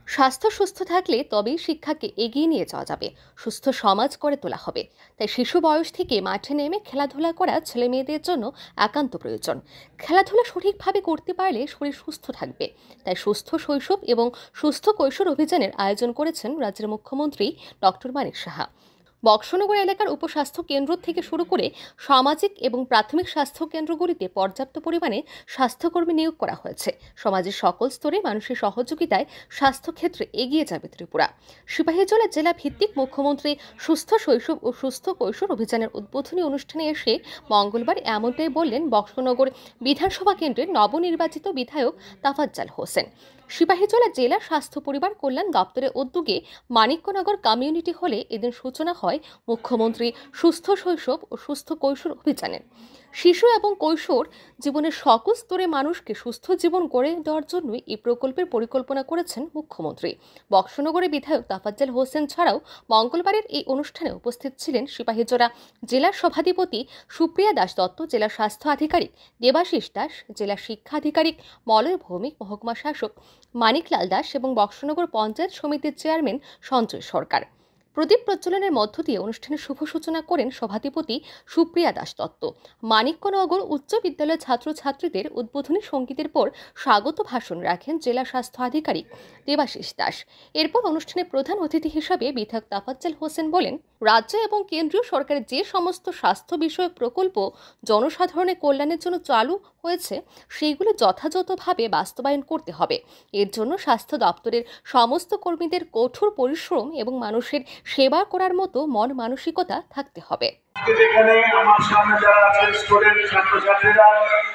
স্বাস্থ্য সুস্থ থাকলে তবেই শিক্ষাকে এগিয়ে নিয়ে যাওয়া যাবে, সুস্থ সমাজ করে তোলা হবে। তাই শিশু বয়স থেকে মাঠে নেমে খেলাধুলা করা ছেলে মেয়েদের জন্য একান্ত প্রয়োজন। খেলাধুলা সঠিকভাবে করতে পারলে শরীর সুস্থ থাকবে। তাই সুস্থ শৈশব এবং সুস্থ কৈশোর অভিযানের আয়োজন করেছেন রাজ্যের মুখ্যমন্ত্রী ডক্টর মানিক সাহা। বক্সনগর এলাকার উপস্বাস্থ্য কেন্দ্র থেকে শুরু করে সামাজিক এবং প্রাথমিক স্বাস্থ্য কেন্দ্রগুলিতে পর্যাপ্ত পরিমাণে স্বাস্থ্যকর্মী নিয়োগ করা হয়েছে। সমাজের সকল স্তরে মানুষের সহযোগিতায় স্বাস্থ্যক্ষেত্রে এগিয়ে যাবে ত্রিপুরা। সিপাহীজলা জেলা ভিত্তিক মুখ্যমন্ত্রী সুস্থ শৈশব ও সুস্থ কৈশোর অভিযানের উদ্বোধনী অনুষ্ঠানে এসে মঙ্গলবার এমনটাই বললেন বক্সনগর বিধানসভা কেন্দ্রের নবনির্বাচিত বিধায়ক তাফাজ্জল হোসেন। সিপাহীজলা জেলা স্বাস্থ্য পরিবার কল্যাণ দপ্তরের উদ্যোগে মানিক্যনগর কমিউনিটি হলে এদিন সূচনা হয় মুখ্যমন্ত্রী সুস্থ শৈশব ও সুস্থ কৈশোর অভিযানের। শিশু এবং কৈশোর জীবনের সকল স্তরে মানুষকে সুস্থ জীবন গড়ে দেওয়ার জন্যই এই প্রকল্পের পরিকল্পনা করেছেন মুখ্যমন্ত্রী। বক্সনগরের বিধায়ক তাফাজ্জল হোসেন ছাড়াও মঙ্গলবারের এই অনুষ্ঠানে উপস্থিত ছিলেন সিপাহীজলা জেলার সভাধিপতি সুপ্রিয়া দাস দত্ত, জেলা স্বাস্থ্য আধিকারিক দেবাশিস দাস, জেলা শিক্ষা আধিকারিক মলয় ভৌমিক, মহকুমা শাসক মানিকলাল দাস এবং বক্সনগর পঞ্চায়েত সমিতির চেয়ারম্যান সঞ্জয় সরকার। প্রদীপ প্রজ্বলনের মধ্য দিয়ে অনুষ্ঠানের শুভ সূচনা করেন সভাধিপতি সুপ্রিয়া দাস দত্ত। মানিক্যনগর উচ্চ বিদ্যালয়ের ছাত্রছাত্রীদের উদ্বোধনী সঙ্গীতের পর স্বাগত ভাষণ রাখেন জেলা স্বাস্থ্য আধিকারিক দেবাশিস দাস। এরপর অনুষ্ঠানে প্রধান অতিথি হিসাবে বিধায়ক তাফাজ্জল হোসেন বলেন, রাজ্য এবং কেন্দ্রীয় সরকারের যে সমস্ত স্বাস্থ্য বিষয়ক প্রকল্প জনসাধারণের কল্যাণের জন্য চালু হয়েছে সেইগুলো যথাযথভাবে বাস্তবায়ন করতে হবে। এর জন্য স্বাস্থ্য দপ্তরের সমস্ত কর্মীদের কঠোর পরিশ্রম এবং মানুষের সেবা করার মতো মন মানসিকতা থাকতে হবে। যেখানে আমার সামনে যারা আছে স্টুডেন্ট ছাত্রছাত্রীরা,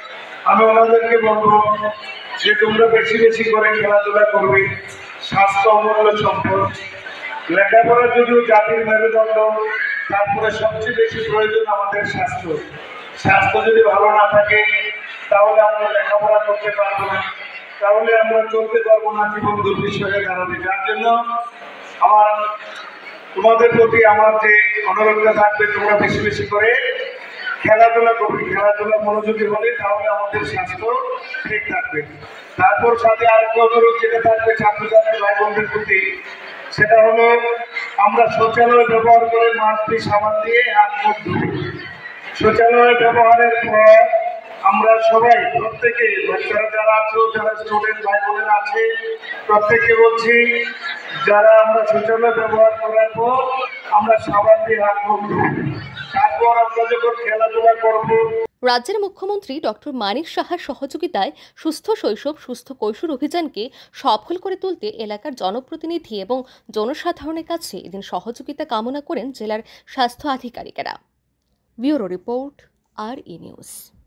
আমি ওনাদেরকে বলবো যে তোমরা বেশি বেশি করে খেলাধুলা করবে। স্বাস্থ্য অমূল্য সম্পদ। লেখাপড়া যদিও জাতির মেরুদণ্ড, তারপরে সবচেয়ে বেশি প্রয়োজন আমাদের স্বাস্থ্য। স্বাস্থ্য যদি ভালো না থাকে তাহলে আমরা লেখাপড়া করতে পারবো না, তাহলে আমরা চলতে পারবো না, জীবন দুর্বিষহে দাঁড়াবে। যার জন্য আমার তোমাদের প্রতি আমার যে অনুরোধটা থাকবে, তোমরা বেশি বেশি করে খেলাধুলা করবে। খেলাধুলা মনোযোগী হলে তাহলে আমাদের স্বাস্থ্য ঠিক থাকবে। তারপর সাথে আরেকটা অনুরোধ যেটা থাকবে ছাত্রছাত্রী ভাই বোনদের প্রতি, সেটা হলো আমরা শৌচালয় ব্যবহার করে মাস্ক দিয়ে সাবান দিয়ে হাত মুখ ধুই। শৌচালয় ব্যবহারের পর আমরা সবাই প্রত্যেকে, বাচ্চারা যারা আছে, যারা স্টুডেন্ট ভাই বোনেরা আছে, প্রত্যেককে বলছি যারা আমরা শৌচালয় ব্যবহার করার পর আমরা সাবান দিয়ে হাত মুখ ধুই। তারপর আমরা যখন খেলাধুলা করবো। রাজ্যের মুখ্যমন্ত্রী ডক্টর মানিক সাহার সহযোগিতায় সুস্থ শৈশব সুস্থ কৈশোর অভিযানকে সফল করে তুলতে এলাকার জনপ্রতিনিধি এবং জনসাধারণের কাছে এদিন সহযোগিতা কামনা করেন জেলার স্বাস্থ্য আধিকারিকেরা। Bureau report, RE news.